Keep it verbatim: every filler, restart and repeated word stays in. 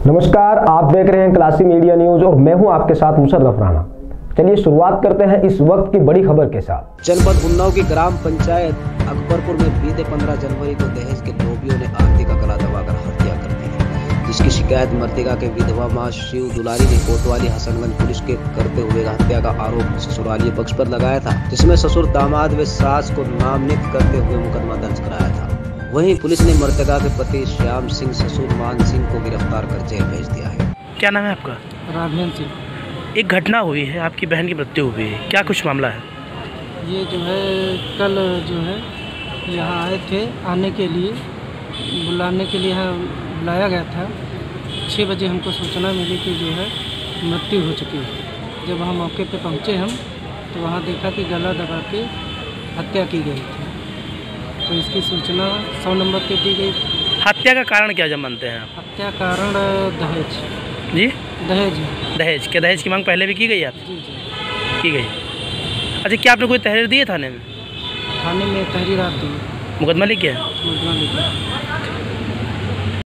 नमस्कार, आप देख रहे हैं क्लासी मीडिया न्यूज और मैं हूं आपके साथ मुशर्रफ राणा। चलिए शुरुआत करते हैं इस वक्त की बड़ी खबर के साथ। जनपद उन्नाव की ग्राम पंचायत अकबरपुर में बीते पंद्रह जनवरी को दहेज के लोभियों ने आरती का गला दबाकर हत्या कर दी है, जिसकी शिकायत मृतका के विधवा मां शिव दुलारी ने कोतवाली हसनगंज पुलिस के करते हुए हत्या का आरोप ससुराली पक्ष पर लगाया था, जिसमें ससुर दामाद व सास को नामनित करते हुए मुकदमा दर्ज कराया था। वहीं पुलिस ने मृतका के पति श्याम सिंह ससुर मान सिंह को गिरफ्तार कर जेल भेज दिया है। क्या नाम है आपका? राघवेंद्र सिंह। एक घटना हुई है, आपकी बहन की मृत्यु हुई है, क्या कुछ मामला है? ये जो है कल जो है यहाँ आए थे, आने के लिए बुलाने के लिए यहाँ बुलाया गया था। छः बजे हमको सूचना मिली कि जो है मृत्यु हो चुकी है। जब हम मौके पे पहुँचे हम तो वहाँ देखा कि गला दबा के हत्या की गई थी, तो इसकी सूचना सौ नंबर पे दी गई। हत्या का कारण क्या जब मानते हैं आप? हत्या कारण दहेज। जी दहेज दहेज क्या? दहेज की मांग पहले भी की गई आपसे? जी जी की गई। अच्छा, क्या आपने कोई तहरीर दी है थाने में? थाने में तहरीर दी, मुकदमा लिख गया? मुकदमा लिखा।